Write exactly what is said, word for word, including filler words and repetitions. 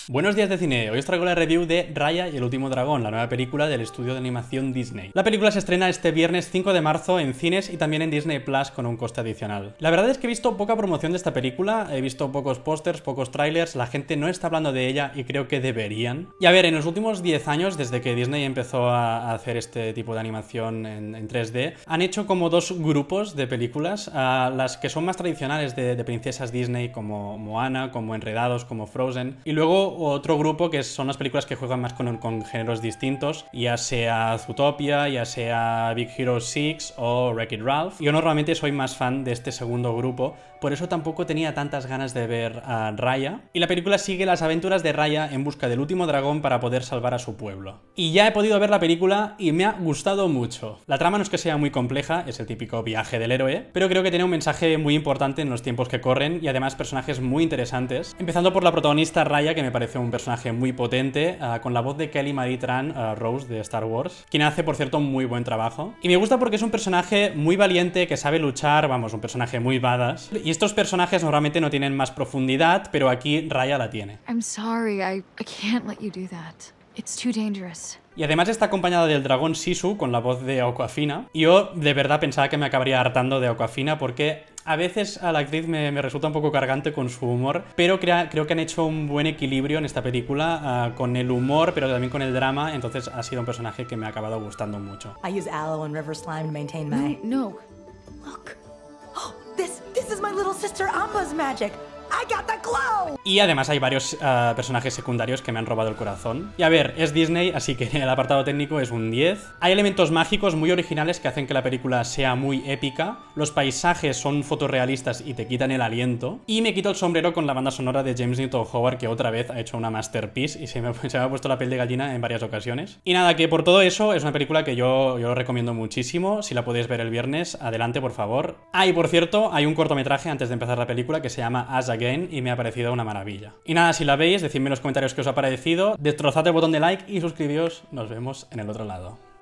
Buenos días de cine, hoy os traigo la review de Raya y el último dragón, la nueva película del estudio de animación Disney. La película se estrena este viernes cinco de marzo en cines y también en Disney Plus con un coste adicional. La verdad es que he visto poca promoción de esta película, he visto pocos pósters, pocos trailers, la gente no está hablando de ella y creo que deberían. Y a ver, en los últimos diez años, desde que Disney empezó a hacer este tipo de animación en, en tres D, han hecho como dos grupos de películas, uh, las que son más tradicionales de, de princesas Disney como Moana, como Enredados, como Frozen, y luego otro grupo que son las películas que juegan más con, con géneros distintos, ya sea Zootopia, ya sea Big Hero seis o Wreck-It Ralph. Yo normalmente soy más fan de este segundo grupo, por eso tampoco tenía tantas ganas de ver a Raya. Y la película sigue las aventuras de Raya en busca del último dragón para poder salvar a su pueblo. Y ya he podido ver la película y me ha gustado mucho. La trama no es que sea muy compleja, es el típico viaje del héroe, pero creo que tiene un mensaje muy importante en los tiempos que corren y además personajes muy interesantes. Empezando por la protagonista Raya, que me parece un personaje muy potente, uh, con la voz de Kelly Marie Tran, uh, Rose de Star Wars, quien hace, por cierto, muy buen trabajo. Y me gusta porque es un personaje muy valiente, que sabe luchar, vamos, un personaje muy badass. Y estos personajes normalmente no tienen más profundidad, pero aquí Raya la tiene. I'm sorry, I, I can't let you do that. It's too dangerous. Y además está acompañada del dragón Sisu con la voz de Awkwafina. Y yo de verdad pensaba que me acabaría hartando de Awkwafina porque a veces a la actriz me, me resulta un poco cargante con su humor, pero crea, creo que han hecho un buen equilibrio en esta película uh, con el humor, pero también con el drama, entonces ha sido un personaje que me ha acabado gustando mucho. I use aloe and river slime to maintain my... No, no. Look. Oh, this, this is my little sister Amba's magic. I got the glow. Y además hay varios uh, personajes secundarios que me han robado el corazón. Y a ver, es Disney, así que el apartado técnico es un diez. Hay elementos mágicos muy originales que hacen que la película sea muy épica. Los paisajes son fotorrealistas y te quitan el aliento. Y me quito el sombrero con la banda sonora de James Newton Howard, que otra vez ha hecho una masterpiece y se me, se me ha puesto la piel de gallina en varias ocasiones. Y nada, que por todo eso es una película que yo, yo recomiendo muchísimo. Si la podéis ver el viernes, adelante por favor. Ah, y por cierto, hay un cortometraje antes de empezar la película que se llama Us Again y me ha parecido una maravilla. Y nada, si la veis, decidme en los comentarios qué os ha parecido, destrozad el botón de like y suscribíos. Nos vemos en el otro lado.